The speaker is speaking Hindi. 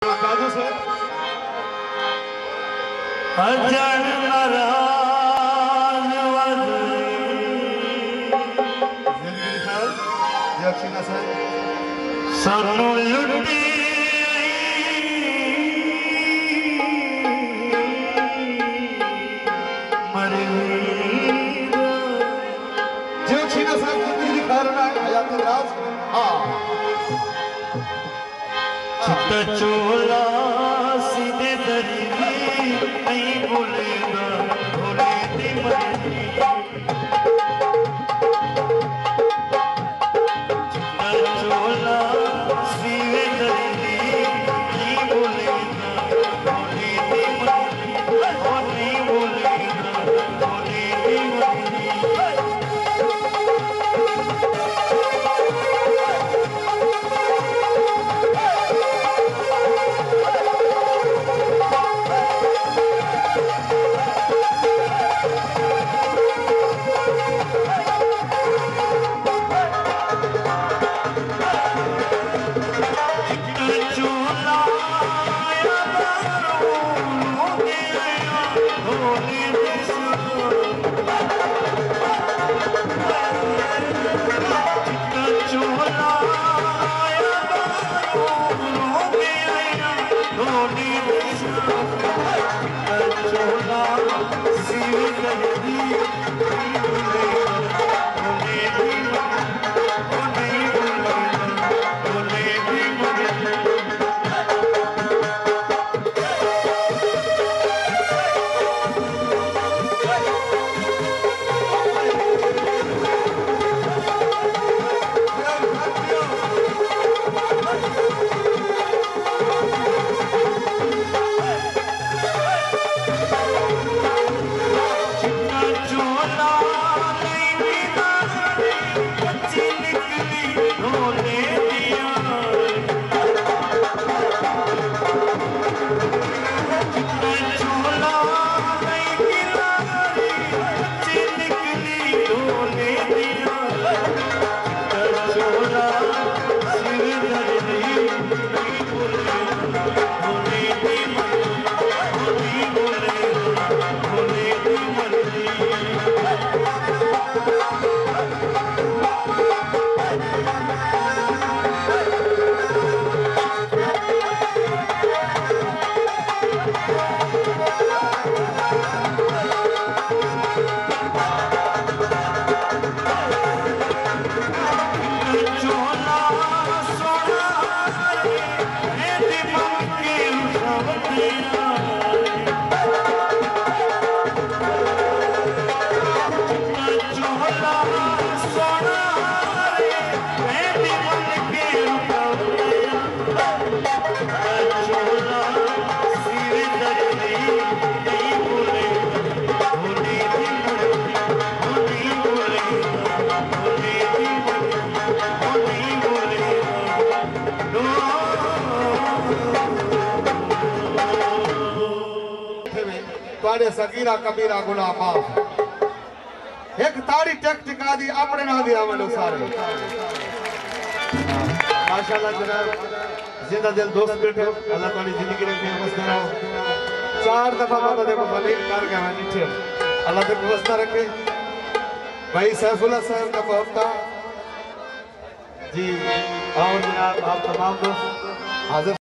काजू से अजन नाराज जिंदगी खाल यक्षिना से सानू लुटी मरे यक्षिना से जिंदगी खारना हयात राज चित चोला सीधे दरी नहीं भूलेगा भूले दी मरनी चित चोला सीधे दरी नहीं भूलेगा भूले दी मरनी और नहीं भूलेगा भूले दी मरनी सगीरा कबीरा गुलाम माफ एक ताड़ी टेक टिका दी अपने ना दिया वालों सारे माशाल्लाह जनाब जिंदा दिल दोस्त बैठे अल्लाह ताली जिंदगी में फेमस कराओ 4 दफा माता देखो बलीन कर गया है नीचे अल्लाह तक व्यवस्था रखे भाई सैफुल्लाह साहब का पहुंचता जी और जनाब आप तमाम दोस्त हाजिर